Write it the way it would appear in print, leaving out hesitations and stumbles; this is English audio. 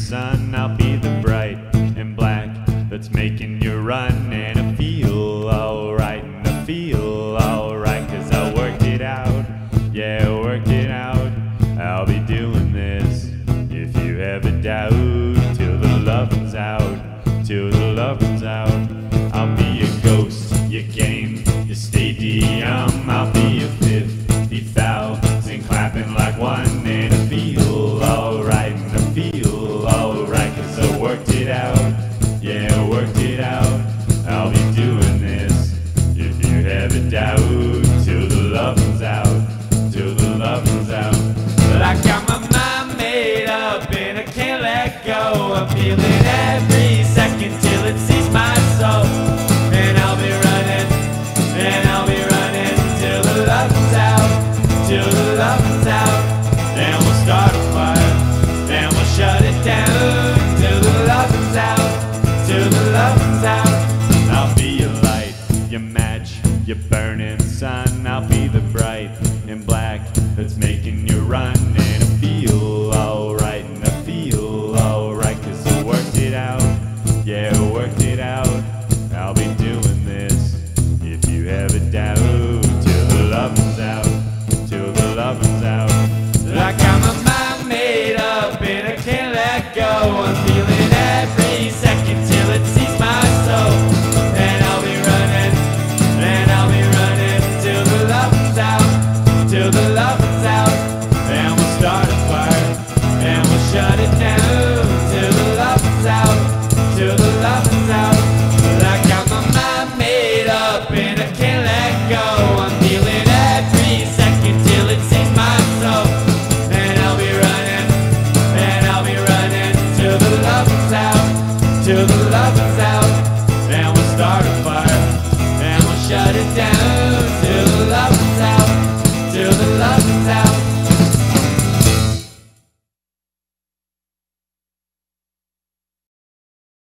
sun. I'll be the bright and black that's making you run. And I feel alright, and I feel alright, 'cause I worked it out, yeah, I worked it out. I'll be doing this if you have a doubt, till the loving's out, till the loving's out. I'll be a ghost, your game, your stadium. I'll be a 50,000 clapping like one. And I feel alright, and I feel alright, 'cause I worked it out, yeah, I worked it out. I'll be doing this if you have a doubt, till the loving's out, till the loving's out. Well, I got my mind made up and I can't let go. I'm feeling every second till it sees my soul. And I'll be running, and I'll be running till the loving's out, till the loving's out. Then we'll start a fire, then we'll shut it down, till the loving's out, till the loving's out. I'll be your light, your match, your burning sun. I'll be the bright and black that's making you run. And I feel alright, and I feel alright, 'cause I worked it out, yeah, I worked it out. I'll be doing this if you have a doubt, till the loving's out, till the loving's out. I got my mind made up and I can't let go. I'm feeling every second till it sees my soul. And I'll be running, and I'll be running till the loving's out, till the loving's out. And we'll start a fire, and we'll shut it down, till the loving's out, till the loving's out. I got my mind made up and I can't let go. I'm feeling every second till it sees my soul. And I'll be running, and I'll be running till the loving's out, till the loving's out. And we'll start a fire, and we'll shut it down,